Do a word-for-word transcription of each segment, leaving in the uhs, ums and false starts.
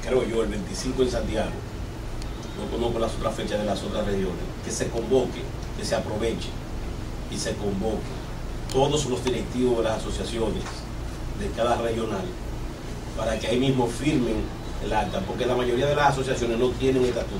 creo yo, el veinticinco en Santiago, no conozco las otras fechas de las otras regiones, que se convoque, que se aproveche y se convoque todos los directivos de las asociaciones de cada regional para que ahí mismo firmen el acta, porque la mayoría de las asociaciones no tienen estatuto,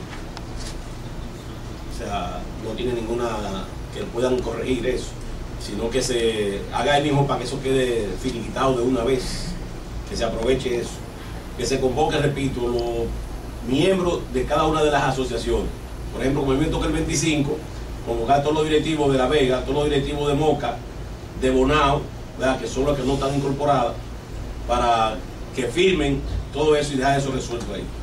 o sea, no tienen ninguna que puedan corregir eso, sino que se haga ahí mismo para que eso quede finiquitado de una vez, que se aproveche eso, que se convoque, repito, los miembros de cada una de las asociaciones. Por ejemplo, como a mí me toca el veinticinco, convocar a todos los directivos de La Vega, todos los directivos de Moca, de Bonao, ¿verdad?, que son los que no están incorporadas, para que firmen todo eso y dejar eso resuelto ahí.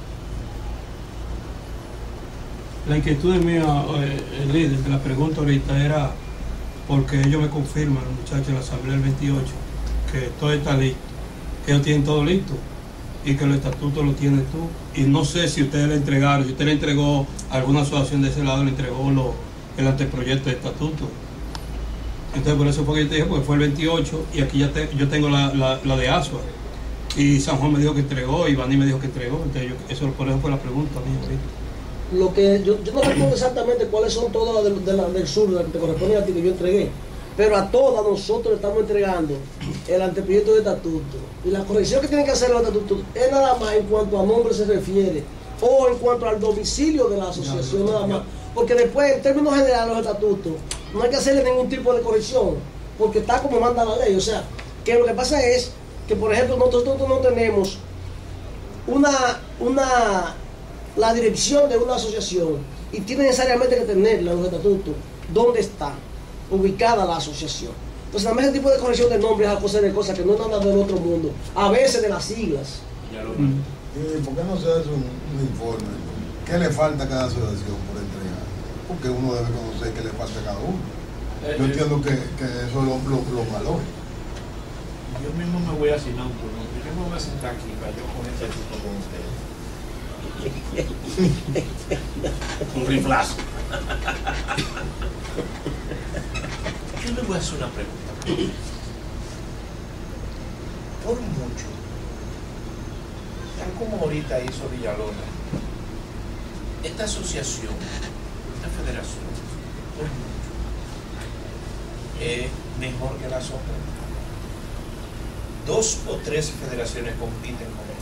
La inquietud mía, eh, el líder, de la pregunta ahorita era porque ellos me confirman, los muchachos de la Asamblea del veintiocho, que todo está listo, que ellos tienen todo listo y que los estatutos lo tienes tú. Y no sé si ustedes le entregaron, si usted le entregó a alguna asociación de ese lado, le entregó lo, el anteproyecto de estatuto. Entonces por eso fue que yo te dije, porque fue el veintiocho y aquí ya te, yo tengo la, la, la de Asua. Y San Juan me dijo que entregó, y Iván me dijo que entregó. Entonces yo, eso, por eso fue la pregunta mía ahorita. Lo que yo, yo no recuerdo exactamente cuáles son todas las de, de la, del sur, las que te corresponden a ti, que yo entregué, pero a todas nosotros le estamos entregando el anteproyecto de estatuto, y la corrección que tienen que hacer los estatutos es nada más en cuanto a nombre se refiere o en cuanto al domicilio de la asociación, nada más, porque después en términos generales los estatutos no hay que hacerle ningún tipo de corrección porque está como manda la ley. O sea, que lo que pasa es que, por ejemplo, nosotros no tenemos una una la dirección de una asociación y tiene necesariamente que tenerla en los estatutos dónde está ubicada la asociación. Entonces, también ese tipo de corrección de nombres es cosa de cosas que no es nada del otro mundo, a veces de las siglas. Mm. ¿Y por qué no se hace un, un informe? ¿Qué le falta a cada asociación por entregar? Porque uno debe conocer qué le falta a cada uno. Yo entiendo que, que eso lo, lo, lo valore. Yo mismo me voy a asignar un turno. Yo me voy a sentar aquí para yo con este asunto con ustedes. Un riflazo. Yo le voy a hacer una pregunta. Por mucho, tal como ahorita hizo Villalona, esta asociación, esta federación, por mucho, es mejor que las otras. Dos o tres federaciones compiten con ella.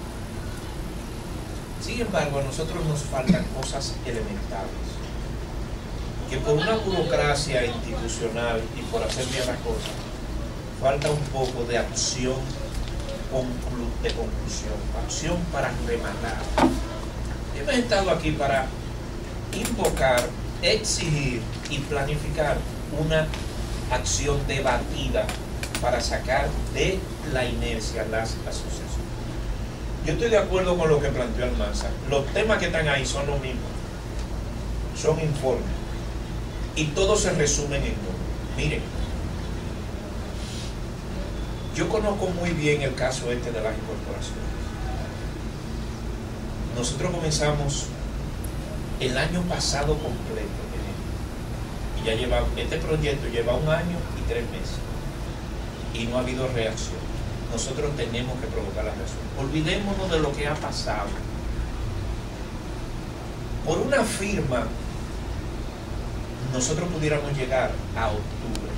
Sin embargo, a nosotros nos faltan cosas elementales, que por una burocracia institucional y por hacer bien las cosas, falta un poco de acción conclu de conclusión, acción para rematar. Hemos estado aquí para invocar, exigir y planificar una acción debatida para sacar de la inercia las asociaciones. Yo estoy de acuerdo con lo que planteó Almanza. Los temas que están ahí son los mismos, son informes y todos se resumen en uno. Miren, yo conozco muy bien el caso este de las incorporaciones. Nosotros comenzamos el año pasado completo y ya lleva, este proyecto lleva un año y tres meses y no ha habido reacción. Nosotros tenemos que provocar la reacción. Olvidémonos de lo que ha pasado. Por una firma nosotros pudiéramos llegar a octubre.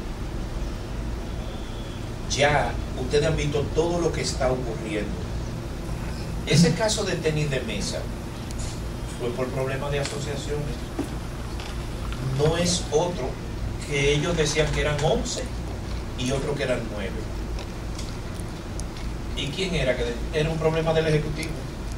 Ya ustedes han visto todo lo que está ocurriendo. Ese caso de tenis de mesa fue por problemas de asociaciones. No es otro que ellos decían que eran once y otro que eran nueve. ¿Y quién era? Que era un problema del Ejecutivo.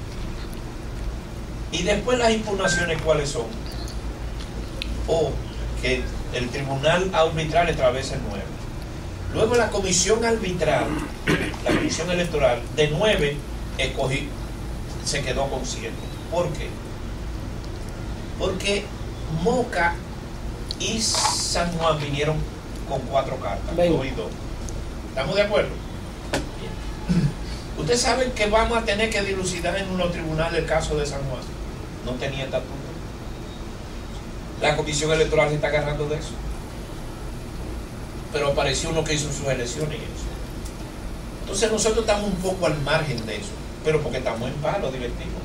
Y después las impugnaciones, ¿cuáles son? O que el tribunal arbitral establece nueve. Luego la comisión arbitral, la comisión electoral, de nueve escogí, se quedó con siete. ¿Por qué? Porque Moca y San Juan vinieron con cuatro cartas, dos y dos. ¿Estamos de acuerdo? Bien. Ustedes saben que vamos a tener que dilucidar en unos tribunales el caso de San Juan. No tenía estatuto. La comisión electoral se está agarrando de eso. Pero apareció uno que hizo sus elecciones y eso. Entonces nosotros estamos un poco al margen de eso. pero porque estamos en paro, divertidos.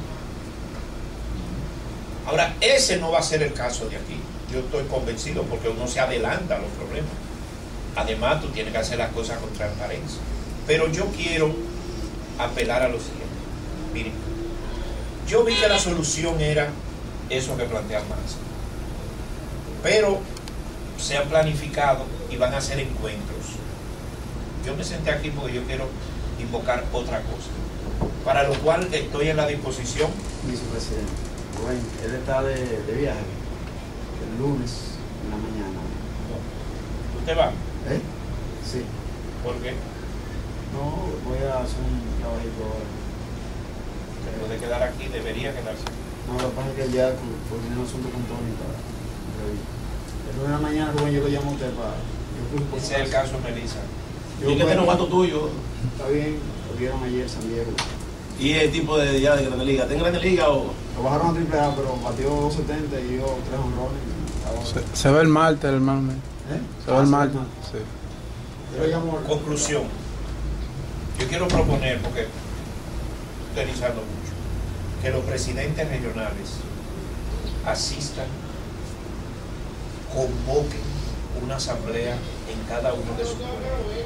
Ahora, ese no va a ser el caso de aquí. Yo estoy convencido porque uno se adelanta a los problemas. Además, tú tienes que hacer las cosas con transparencia. Pero yo quiero apelar a lo siguiente. Miren, yo vi que la solución era eso que plantea Massa. Pero se han planificado y van a hacer encuentros. Yo me senté aquí porque yo quiero invocar otra cosa, para lo cual estoy en la disposición. Vicepresidente, bueno, él está de, de viaje el lunes en la mañana. ¿Usted va? ¿Eh? Sí. ¿Por qué? No, voy a hacer un trabajito ahora. Se puede quedar aquí, debería quedarse. No, lo que pasa es que ya por un asunto con Tony para el lunes en la mañana, Rubén, yo lo llamo a usted para. Ese es el caso de Melissa. Yo que este novato tuyo. Está bien, lo vieron ayer San Diego. ¿Y el tipo de ya de Grande Liga? ¿Está en Grande Liga o...? Lo bajaron a triple A, pero batió dos setenta y dio tres honrones. Se, se ve el martes, hermano. ¿Eh? Se ve Ah, el sí, martes. hermano. Sí. Yo lo llamo al- Conclusión. Yo quiero proponer, porque estoy utilizando mucho, que los presidentes regionales asistan, convoquen una asamblea en cada uno de sus pueblos,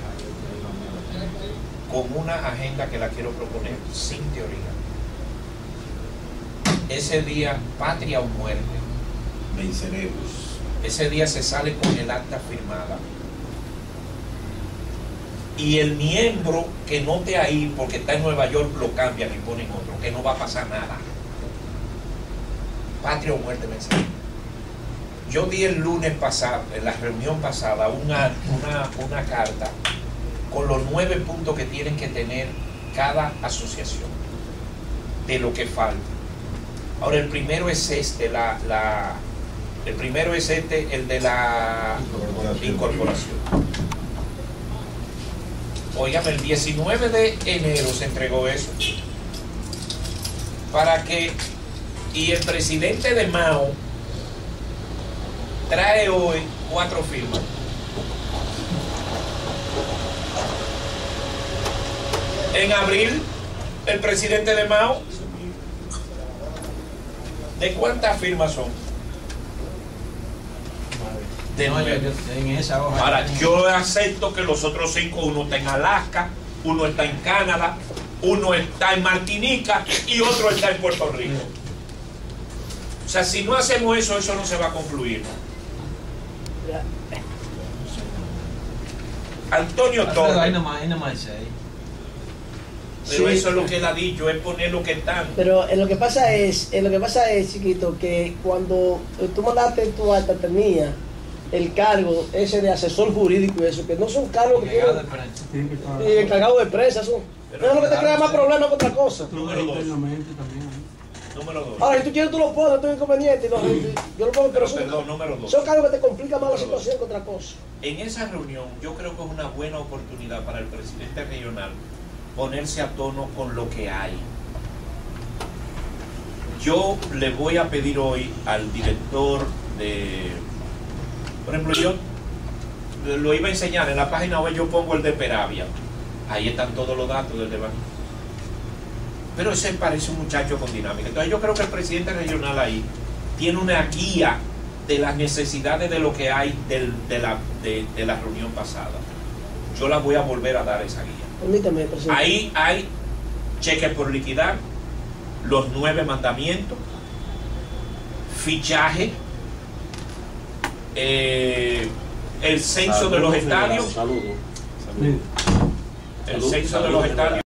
con una agenda que la quiero proponer sin teoría. Ese día, patria o muerte, Venceremos. ese día se sale con el acta firmada. Y el miembro que no esté ahí porque está en Nueva York lo cambian y ponen otro, que no va a pasar nada. Patria o muerte, venceremos. Yo di el lunes pasado, en la reunión pasada, una, una, una carta con los nueve puntos que tienen que tener cada asociación, de lo que falta. Ahora, el primero es este, la, la, el primero es este, el de la Incorporación. incorporación. Óigame, el diecinueve de enero se entregó eso. Para que, y el presidente de Mao trae hoy cuatro firmas. En abril, el presidente de Mao, ¿de cuántas firmas son? De No, yo- nueve. yo- en esa hoja. Ahora, yo acepto que los otros cinco, uno está en Alaska, uno está en Canadá, uno está en Martinica y otro está en Puerto Rico. O sea, si no hacemos eso, eso no se va a concluir. Antonio Alfredo, ahí Torres, nomás, ahí nomás hay seis. pero Sí. eso es lo que él ha dicho, es poner lo que están. Pero eh, lo que pasa es, eh, lo que pasa es, chiquito, que cuando eh, tú mandaste tu alta tenía el cargo ese de asesor jurídico y eso, que no son cargos que Llegado de tienen, prensa. Tienen que estar y encargado de prensa, eso, Pero eso es lo que te claro, crea más sí. problemas que otra cosa. Número dos. internamente también. Número dos. Ahora, si tú quieres, tú lo pones, no tengo inconveniente, y lo- y- yo lo pongo, pero Pero, son, perdón, número dos. son cargos que te complican más la Número dos. situación que otra cosa. En esa reunión yo creo que es una buena oportunidad para el presidente regional ponerse a tono con lo que hay. Yo le voy a pedir hoy al director de, por ejemplo, yo lo iba a enseñar en la página web, yo pongo el de Peravia, ahí están todos los datos del debate. Pero ese parece un muchacho con dinámica. Entonces yo creo que el presidente regional ahí tiene una guía de las necesidades de lo que hay del, de, la, de, de la reunión pasada. Yo la voy a volver a dar esa guía. Permítame, presidente. Ahí hay cheques por liquidar, los nueve mandamientos, fichaje, eh, el censo de los estadios, Saludos. Mire, el censo de los estadios.